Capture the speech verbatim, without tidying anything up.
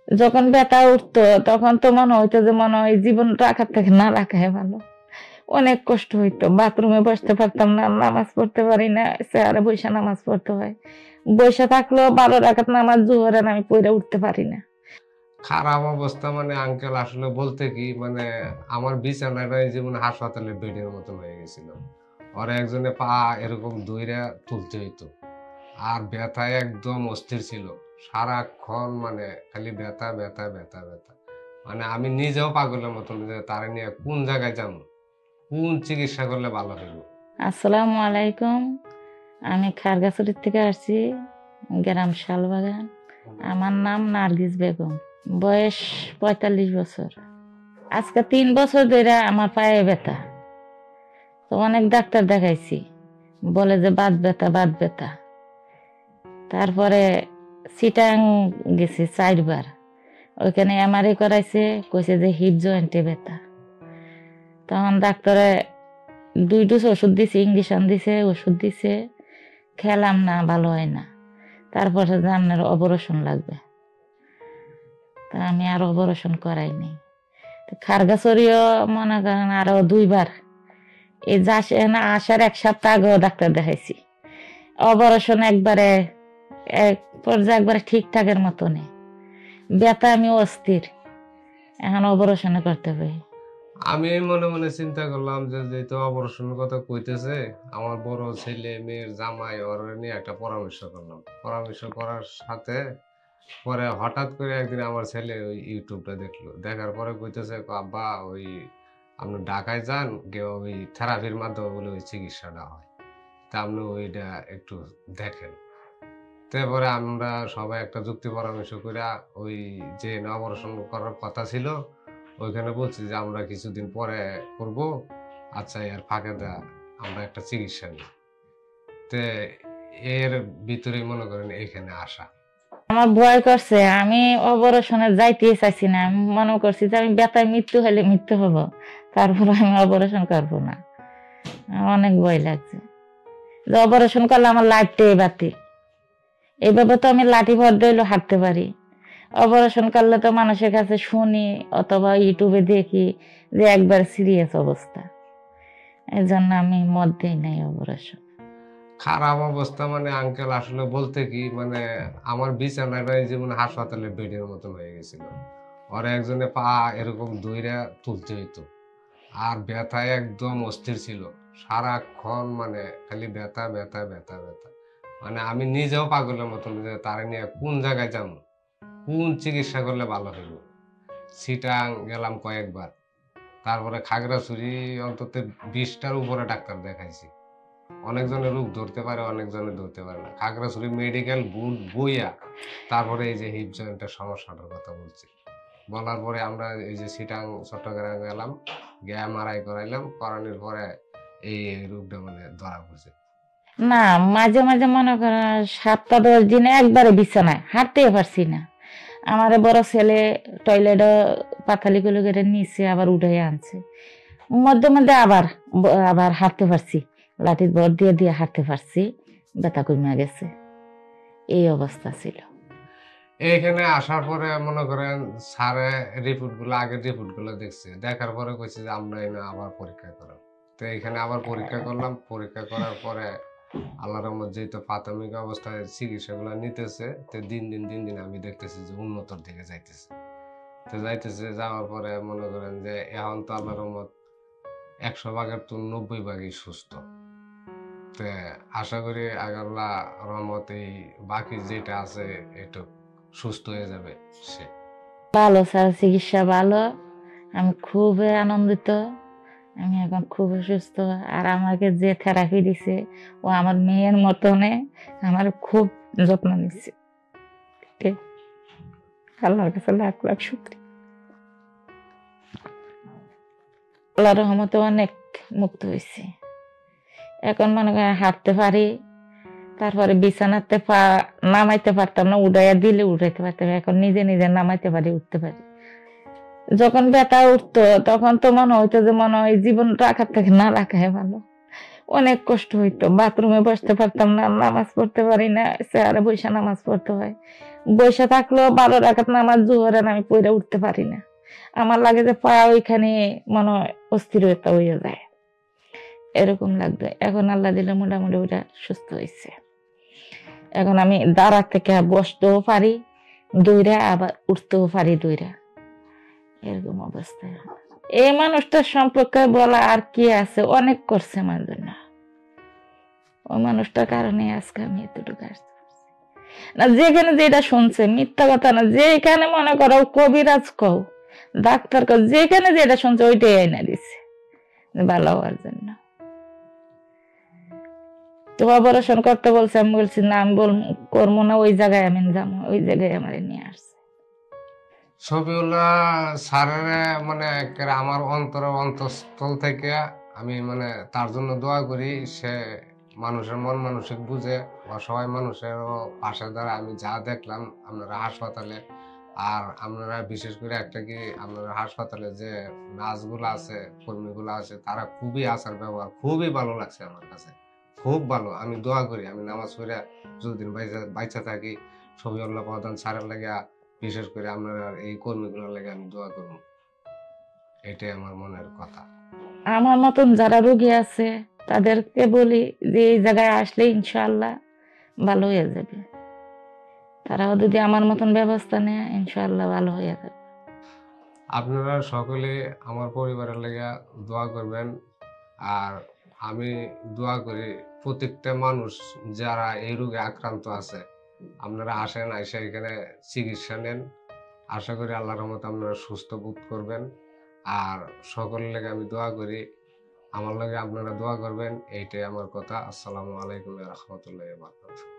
যখন ব্যথা উঠতো তখন তো মনে হইতো যে মনে হয় জীবন রাখার থেকে না রাখাই ভালো। অনেক কষ্ট হইতো, বাথরুমে বসতে পারতাম না, নামাজ পড়তে পারি না, চেয়ারে বসে নামাজ পড়তে হয়। বসে থাকলেও বারো রাকাত নামাজ জোহরের আমি পড়ে উঠতে পারি না। খারাপ অবস্থা মানে আঙ্কেল আসলে বলতে কি মানে আমার বিছানাটাই যেমন হাসপাতালের বেডের মতন হয়ে গেছিল। ওরা একজনে পা এরকম দইরা তুলতে হইতো, আর ব্যথায় একদম অস্থির ছিল সারাক্ষণ, মানে খালি ব্যথা ব্যথা ব্যথা ব্যথা। মানে আমি নিজেও পাগলের মতন যে তারে নিয়ে কোন জায়গায় যাবো, কোন চিকিৎসা করলে ভালো হইব। আসসালামু আলাইকুম, আমি খারগাছড়ি থেকে আসছি, গ্রাম শালবাগান। আমার নাম নার্গিস বেগম, বয়স পঁয়তাল্লিশ বছর। আজকে তিন বছর ধরে আমার পায়ে ব্যথা। তো অনেক ডাক্তার দেখাইছি, বলে যে বাত ব্যথা বাত ব্যথা। তারপরে চিটাং গেছি চারবার, ওইখানে এমআরআই করাইছে, কইছে যে হিপ জয়েন্টে ব্যথা। তখন ডাক্তারে দুই ডোজ ওষুধ দিছে, ইঞ্জেকশন দিছে, ওষুধ দিছে, খেলাম না, ভালো হয় না। তারপরে যে আপনার অপারেশন লাগবে, তা আমি আর অপারেশন করাইনি। খারগাছড়িও মনে করেন আরো দুইবার, এই যাস না আসার এক সপ্তাহ আগেও ডাক্তার দেখাইছি। অপারেশন একবারে এক পর্যায়ে একবারে ঠিকঠাকের মতনে ব্যথা, আমি অস্থির, এখন অপারেশনে করতে পারি। আমি মনে মনে চিন্তা করলাম যে যেহেতু অপারেশনের কথা কইতেছে, আমার বড় ছেলে মেয়ের জামাই ওর নিয়ে একটা পরামর্শ করলাম। পরামর্শ করার সাথে পরে হঠাৎ করে একদিন আমার ছেলে ওই ইউটিউবটা দেখলো, দেখার পরে কইতেছে আব্বা ওই আপনি ঢাকায় যান, কেউ ওই থেরাপির মাধ্যমে বলে ওই চিকিৎসাটা হয়, তা আপনি ওইটা একটু দেখেন। তারপরে আমরা সবাই একটা যুক্তি পরামর্শ করে ওই যে অপারেশন করার কথা ছিল ওইখানে বলছি যে আমরা কিছুদিন পরে করব, আচ্ছা এর ফাঁকে দা আমরা একটা চিকিৎসা নিই। তে এর ভিতরে মনে করেন এখানে আসা। আমার ভয় করছে, আমি অপারেশনে যাইতে চাইছি না। আমি মনে করছি যে আমি ব্যথায় মৃত্যু হলে মৃত্যু হব, তারপর আমি অপারেশন করবো না। আমার অনেক ভয় লাগছে যে অপারেশন করলে আমার লাইফটাই বাতিল। এইভাবে তো আমি লাঠি ভর দিলেও হাঁটতে পারি, অপারেশন করলে তো মানুষের কাছে শুনি অথবা ইউটিউবে দেখি যে একবার সিরিয়াস অবস্থা। এই জন্য আমি মত দিই নাই অপারেশন। খারাপ অবস্থা মানে আঙ্কেল আসলে বলতে কি মানে আমার বিছানাটাই যেমন হাসপাতালের বেডের মতন হয়ে গেছিল। ওরা একজনে পা এরকম দইরা তুলতে হইতো, আর ব্যথায় একদম অস্থির ছিল সারাক্ষণ, মানে খালি ব্যথা ব্যথা ব্যথা ব্যথা। মানে আমি নিজেও পাগলের মতন যে তারে নিয়ে কোন জায়গায় যাবো, কোন চিকিৎসা করলে ভালো হইব। সিটাং গেলাম কয়েকবার, তারপরে খাগড়াছড়ি অন্তত বিশটার উপরে ডাক্তার দেখাইছি। অনেকজনের রোগ ধরতে পারে, অনেকজনের ধরতে পারে না। খাগড়াছড়ি মেডিকেল বুট বইয়া তারপরে এই যে হিপ জয়েন্টের সমস্যাটার কথা বলছি, বলার পরে আমরা এই যে সিটাং চট্টগ্রামে গেলাম, গিয়ে এমআরআই করাইলাম, করানোর পরে এই রোগটা মানে ধরা পড়ছে। না, মাঝে মাঝে মনে করেন সাতটা দশ দিনে একবারে বিছানায় হাঁটতে পারছি না। আমার বড় ছেলে টয়লেটে পাথালি গুলো করে নিচে আবার উঠে আনছে, মধ্যে মধ্যে আবার আবার হাঁটতে পারছি, লাঠির ভর দিয়ে দিয়ে হাঁটতে পারছি, ব্যথা কমে গেছে। এই অবস্থা ছিল। এইখানে আসার পরে মনে করেন স্যারে রিপোর্ট গুলো আগের রিপোর্ট গুলো দেখছে, দেখার পরে কইছে যে আমরা এনে আবার পরীক্ষা করো। তো এখানে আবার পরীক্ষা করলাম, পরীক্ষা করার পরে আল্লাহর রহমত যেহেতু প্রাথমিক অবস্থায় চিকিৎসা গুলো নিতেছে, তো দিন দিন দিন দিন আমি দেখতেছি যে উন্নতর দিকে যাইতেছে। তো যাইতেছে যাওয়ার পরে মনে করেন যে এখন তো আল্লাহর রহমত একশো ভাগের তো নব্বই ভাগই সুস্থ। তো আশা করি আল্লাহ রহমত এই বাকি যেটা আছে এটা সুস্থ হয়ে যাবে সে। ভালো স্যার, চিকিৎসা ভালো, আমি খুবই আনন্দিত। আমি এখন খুব সুস্থ। আর আমাকে যে থেরাপি দিছে ও আমার মেয়ের মতনে আমার খুব যত্ন নিচ্ছে। ঠিক, আল্লাহর কাছে লাখ লাখ শুকরিয়া। আল্লাহর রহমতে অনেক মুক্ত হয়েছে। এখন মনে করেন হাঁটতে পারি, তারপরে বিছানাতে পা নামাইতে পারতাম না, উঠাইয়া দিলে উঠাইতে পারতাম, এখন নিজে নিজে নামাইতে পারি, উঠতে পারি। যখন ব্যথা উঠতো তখন তো মনে হইতো যে মনে হয় জীবন রাখার থেকে না রাখাই ভালো। অনেক কষ্ট হইতো, বাথরুমে বসতে পারতাম না, নামাজ পড়তে পারি না, চেয়ারে বসে নামাজ পড়তে হয়। বসে থাকলেও বারো রাকাত নামাজ জোহরের আমি পড়ে উঠতে পারি না। আমার লাগে যে পা ওইখানে মনে হয় অস্থিরতা হয়ে যায়, এরকম লাগতো। এখন আল্লাহ দিলে মোটামুটি ওটা সুস্থ হয়েছে। এখন আমি দাঁড়া থেকে বসতেও পারি দইরা, আবার উঠতেও পারি দইরা, এরকম অবস্থা। এই মানুষটার সম্পর্কে বলা আর কি আছে, অনেক করছে আমার জন্য। ওই মানুষটার কারণে আজকে আমি এতটুকু আসতে পারছি। না যেখানে যেটা শুনছে মিথ্যা কথা না, যেখানে মনে করো কবিরাজ কও, ডাক্তার কও, যেখানে যেটা শুনছে ওইটাই আইনা দিছে ভালো হওয়ার জন্য। তো অপারেশন করতে বলছে, আমি বলছি না আমি বল করবো না, ওই জায়গায় আমি যাবো, ওই জায়গায় আমার নিয়ে আসছে। শফিউল্লাহ স্যারের মানে একেবারে আমার অন্তর অন্তঃস্থল থেকে আমি মানে তার জন্য দোয়া করি। সে মানুষের মন মানসিক বুঝে, অসহায় মানুষের পাশে দ্বারা আমি যা দেখলাম আপনারা হাসপাতালে, আর আপনারা বিশেষ করে একটা কি আপনারা হাসপাতালে যে নার্সগুলো আছে, কর্মীগুলো আছে, তারা খুবই আচার ব্যবহার খুবই ভালো লাগছে আমার কাছে, খুব ভালো। আমি দোয়া করি আমি নামাজ পড়ে যতদিন বাইচা থাকি শফিউল্লাহ প্রধান স্যারের লাগে, বিশেষ করে আপনারা এই কর্মীগুলোর লাগে আমি দোয়া করব, এটাই আমার মনের কথা। আমার মতন যারা রোগী আছে তাদেরকে বলি যে এই জায়গায় আসলে ইনশাআল্লাহ ভালো হয়ে যাবে। তারাও যদি আমার মতন ব্যবস্থা নেয় ইনশাআল্লাহ ভালো হয়ে যাবে। আপনারা সকলে আমার পরিবারের লেগে দোয়া করবেন। আর আমি দোয়া করি প্রত্যেকটা মানুষ যারা এই রোগে আক্রান্ত আছে, আপনারা আসেন, এসে এখানে চিকিৎসা নেন। আশা করি আল্লাহর রহমতে আপনারা সুস্থ বোধ করবেন। আর সকলের লেগে আমি দোয়া করি, আমার লগে আপনারা দোয়া করবেন, এইটাই আমার কথা। আসসালামু আলাইকুম ওয়া রাহমাতুল্লাহি ওয়া বারাকাতুহু।